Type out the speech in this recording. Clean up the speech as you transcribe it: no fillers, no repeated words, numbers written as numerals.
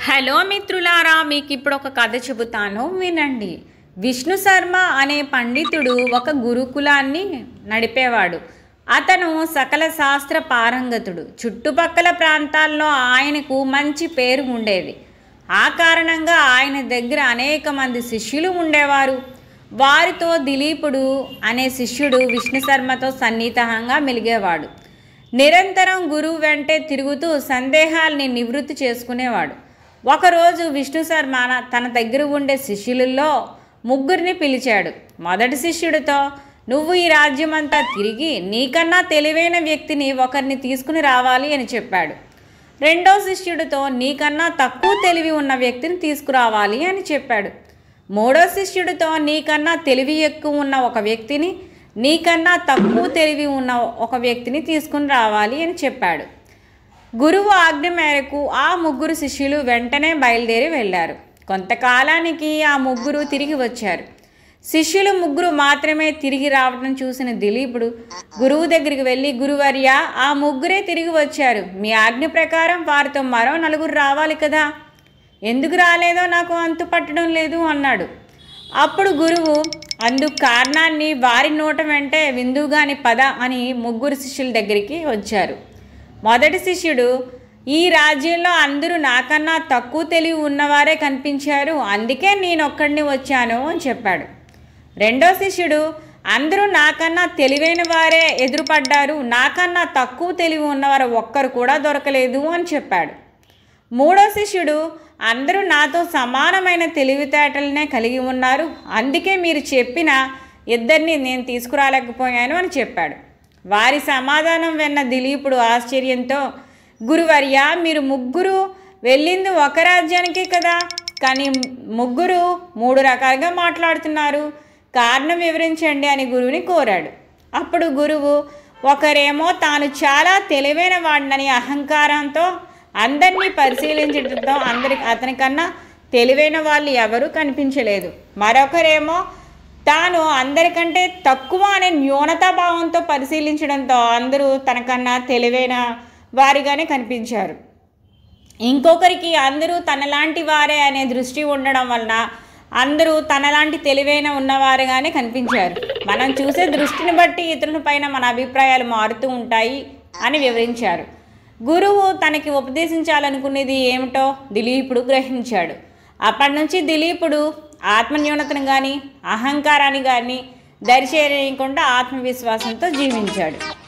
Hello మిత్రులారా, మీకు ఇప్పుడు ఒక కథ చెబుతాను, వినండి. విష్ణు శర్మ అనే పండితుడు ఒక గురుకులాన్ని నడిపేవాడు. అతను సకల శాస్త్ర పారంగతుడు. చుట్టుపక్కల ప్రాంతాల్లో ఆయనకు మంచి పేరు ఉండేది. ఆ కారణంగా ఆయన దగ్గర అనేక మంది శిష్యులు ఉండేవారు. వారితో దిలీపుడు అనే శిష్యుడు విష్ణు శర్మతో సన్నిహితంగా మెలిగేవాడు. నిరంతరం గురువు వెంటే తిరుగుతూ సందేహాల్ని నివృత్తి చేసుకునేవాడు. ఒకరోజు విష్ణు శర్మ తన దగ్గర ఉండే శిష్యులలో ముగ్గురిని పిలిచాడు. మొదటి శిష్యుడితో, నువ్వు ఈ రాజ్యమంతా తిరిగి నీకన్నా తెలివైన వ్యక్తిని ఒకరిని తీసుకుని రావాలి అని చెప్పాడు. రెండో శిష్యుడితో, నీకన్నా తక్కువ తెలివి ఉన్న వ్యక్తిని తీసుకురావాలి అని చెప్పాడు. మూడో శిష్యుడితో, నీకన్నా తెలివి ఎక్కువ ఉన్న ఒక వ్యక్తిని, నీకన్నా తక్కువ తెలివి ఉన్న ఒక వ్యక్తిని తీసుకుని రావాలి అని చెప్పాడు. గురువు ఆజ్ఞ మేరకు ఆ ముగ్గురు శిష్యులు వెంటనే బయలుదేరి వెళ్ళారు. కొంతకాలానికి ఆ ముగ్గురు తిరిగి వచ్చారు. శిష్యులు ముగ్గురు మాత్రమే తిరిగి రావడం చూసిన దిలీపుడు గురువు దగ్గరికి వెళ్ళి, గురువర్య, ఆ ముగ్గురే తిరిగి వచ్చారు. మీ ఆజ్ఞ ప్రకారం వారితో మరో నలుగురు రావాలి కదా, ఎందుకు రాలేదో నాకు అంతు పట్టడం లేదు అన్నాడు. అప్పుడు గురువు అందుకు కారణాన్ని వారి నోట వెంటే విందుగాని పద అని ముగ్గురు శిష్యుల దగ్గరికి వచ్చారు. మొదటి శిష్యుడు, ఈ రాజ్యంలో అందరూ నాకన్నా తక్కువ తెలివి ఉన్నవారే కనిపించారు, అందుకే నేనొక్కడిని వచ్చాను అని చెప్పాడు. రెండో శిష్యుడు, అందరూ నాకన్నా తెలివైన వారే ఎదురుపడ్డారు, నాకన్నా తక్కువ తెలివి ఉన్నవారు ఒక్కరు కూడా దొరకలేదు అని చెప్పాడు. మూడో శిష్యుడు, అందరూ నాతో సమానమైన తెలివితేటలనే కలిగి ఉన్నారు, అందుకే మీరు చెప్పిన ఇద్దరిని నేను తీసుకురాలేకపోయాను అని చెప్పాడు. వారి సమాధానం విన్న దిలీపుడు ఆశ్చర్యంతో, గురువర్య, మీరు ముగ్గురు వెళ్ళింది ఒక రాజ్యానికే కదా, కానీ ముగ్గురు మూడు రకాలుగా మాట్లాడుతున్నారు, కారణం వివరించండి అని గురువుని కోరాడు. అప్పుడు గురువు, ఒకరేమో తాను చాలా తెలివైన వాడినని అహంకారంతో అందరినీ పరిశీలించడంతో అతనికన్నా తెలివైన వాళ్ళు ఎవరూ కనిపించలేదు. మరొకరేమో తాను అందరికంటే తక్కువ అనే న్యూనతాభావంతో పరిశీలించడంతో అందరూ తనకన్నా తెలివైన వారిగానే కనిపించారు. ఇంకొకరికి అందరూ తనలాంటి వారే అనే దృష్టి ఉండడం వలన అందరూ తనలాంటి తెలివైన ఉన్నవారుగానే కనిపించారు. మనం చూసే దృష్టిని బట్టి ఇతరుల పైన మన అభిప్రాయాలు మారుతూ ఉంటాయి అని వివరించారు. గురువు తనకి ఉపదేశించాలనుకునేది ఏమిటో దిలీపుడు గ్రహించాడు. అప్పటి నుంచి దిలీపుడు ఆత్మన్యూనతను కానీ అహంకారాన్ని కానీ దరిచేయకుండా ఆత్మవిశ్వాసంతో జీవించాడు.